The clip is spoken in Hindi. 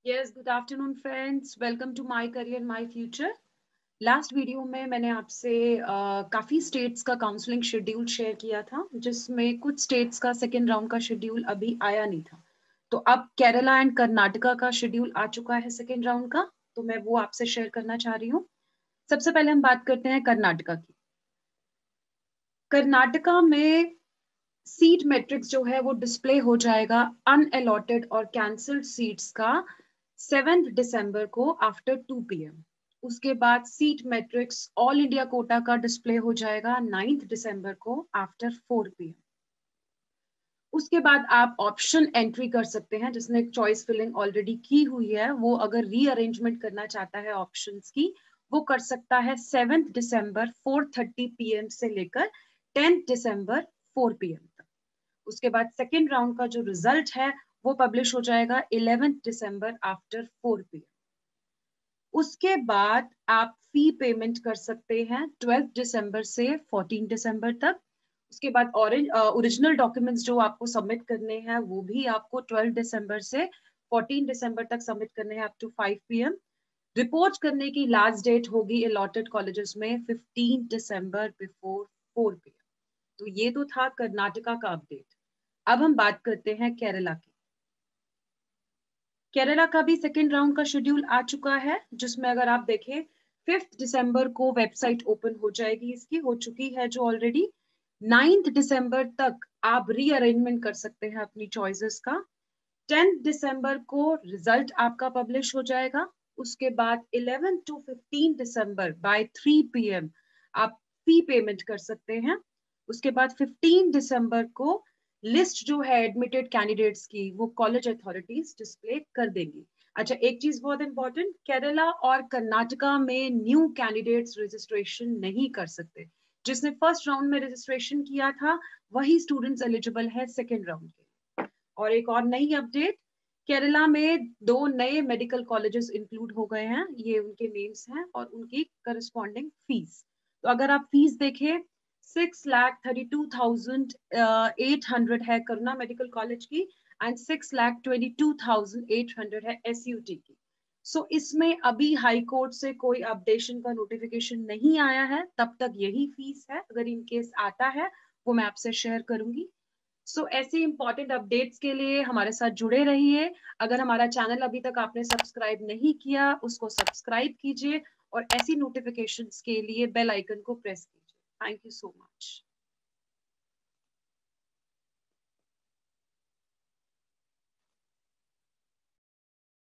Yes, good afternoon friends, welcome to my career my future. Last video में मैंने आपसे काफ़ी स्टेट्स का काउंसलिंग शेड्यूल शेयर किया था, जिसमें कुछ स्टेट्स का सेकेंड राउंड का शेड्यूल अभी आया नहीं था। तो अब केरला एंड कर्नाटका का शेड्यूल आ चुका है सेकेंड राउंड का, तो मैं वो आपसे शेयर करना चाह रही हूँ। सबसे पहले हम बात करते हैं कर्नाटका की। कर्नाटका में सीट मैट्रिक्स जो है वो डिस्प्ले हो जाएगा अनअलॉटेड और कैंसल्ड सीट्स का 7 दिसंबर को आफ्टर 2 PM। उसके बाद seat matrix all India quota का डिस्प्ले हो जाएगा 9 दिसंबर को आफ्टर 4 PM। उसके बाद आप ऑप्शन एंट्री कर सकते हैं, जिसने चॉइस फिलिंग ऑलरेडी की हुई है वो अगर रीअरेंजमेंट करना चाहता है ऑप्शंस की, वो कर सकता है 7 दिसंबर 4:30 PM से लेकर 10 दिसंबर 4 PM तक। उसके बाद सेकेंड राउंड का जो रिजल्ट है वो पब्लिश हो जाएगा 11 दिसंबर आफ्टर 4 PM। उसके बाद आप फी पेमेंट कर सकते हैं 12 दिसंबर से 14 दिसंबर तक। उसके बाद ओरिजिनल डॉक्यूमेंट्स जो आपको सबमिट करने हैं वो भी आपको 12 दिसंबर से 14 दिसंबर तक सबमिट करने हैं अप टू 5 PM। रिपोर्ट करने की लास्ट डेट होगी अलॉटेड कॉलेजेस में 15 दिसंबर बिफोर 4 PM। तो ये तो था कर्नाटका का अपडेट। अब हम बात करते हैं केरला की। केरला का भी सेकेंड राउंड का शेड्यूल आ चुका है, जिसमें अगर आप देखें 5 दिसंबर को वेबसाइट ओपन हो जाएगी, इसकी हो चुकी है जो ऑलरेडी। 9 दिसंबर तक आप रीअरेंजमेंट कर सकते हैं अपनी चॉइसेस का। 10 दिसंबर को रिजल्ट आपका पब्लिश हो जाएगा। उसके बाद 11 टू 15 दिसंबर बाय 3 PM आप फी पेमेंट कर सकते हैं। उसके बाद 15 दिसंबर को लिस्ट जो है एडमिटेड कैंडिडेट्स की वो कॉलेज अथॉरिटीज डिस्प्ले कर देंगी। अच्छा, एक चीज बहुत इंपॉर्टेंट, केरला और कर्नाटका में न्यू कैंडिडेट्स रजिस्ट्रेशन नहीं कर सकते। जिसने फर्स्ट राउंड में रजिस्ट्रेशन किया था वही स्टूडेंट्स एलिजिबल है सेकेंड राउंड के। और एक और नई अपडेट, केरला में 2 नए मेडिकल कॉलेजेस इंक्लूड हो गए हैं, ये उनके नेम्स हैं और उनकी करस्पॉन्डिंग फीस। तो अगर आप फीस देखें 6,32,800 है करुणा मेडिकल कॉलेज की एंड 6,22,800 है SUT की। सो इसमें अभी हाई कोर्ट से कोई अपडेशन का नोटिफिकेशन नहीं आया है, तब तक यही फीस है। अगर इन केस आता है वो मैं आपसे शेयर करूंगी। सो ऐसे इंपॉर्टेंट अपडेट्स के लिए हमारे साथ जुड़े रहिए। अगर हमारा चैनल अभी तक आपने सब्सक्राइब नहीं किया उसको सब्सक्राइब कीजिए और ऐसी नोटिफिकेशंस के लिए बेल आइकन को प्रेस कीजिए। Thank you so much.